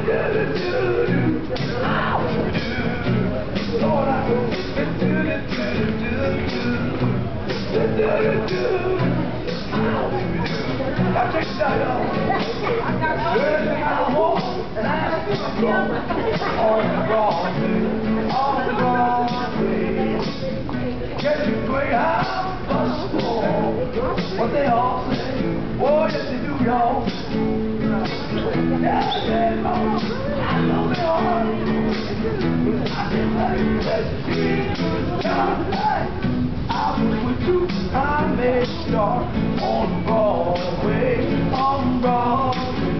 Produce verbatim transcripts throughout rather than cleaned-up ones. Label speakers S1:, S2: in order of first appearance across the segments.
S1: Lord, I Now check this out, y'all. I walk and I go on Broadway, on Broadway. Get your Greyhound bus for what they all say. Oh, yes, they do, y'all. Yeah, yeah, mama. I know they are. I didn't like that shit. I was with you. I made start on Broadway, on Broadway.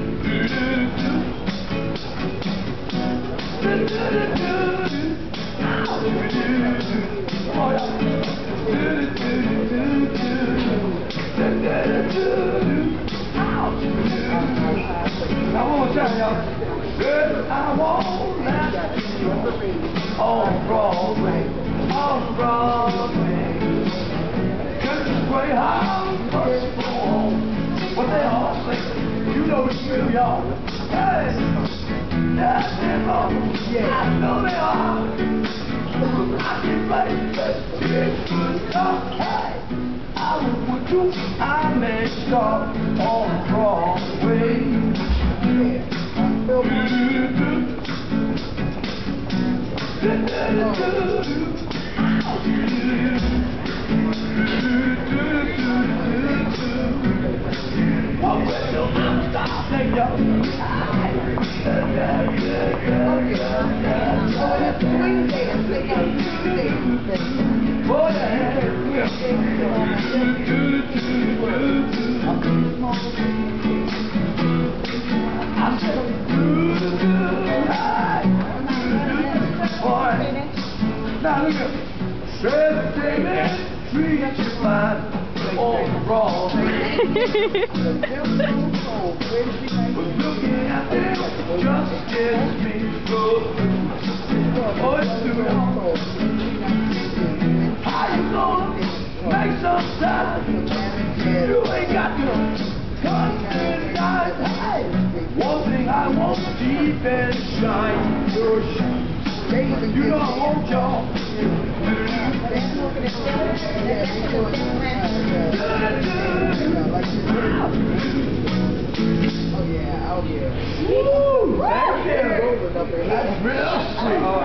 S1: Oh, yeah. Now one more time, y'all. Girl, I won't let you on Broadway, on Broadway. Greyhound bus home, what they all say. You know the drill, y'all. Hey, that's them all. Yeah, I know they are. I can play that shit good stuff. Hey, I was with you. I may start on Broadway. Now look at Shred David, treat you fine on Broadway. But looking at them just gets me good. Oh, it's too long. How you gonna make some time? You ain't got to come inside. Hey, one thing I want, deep and shine your shoes. You know I want y'all. Oh yeah, oh yeah. Woo! Thank you. That's real sweet.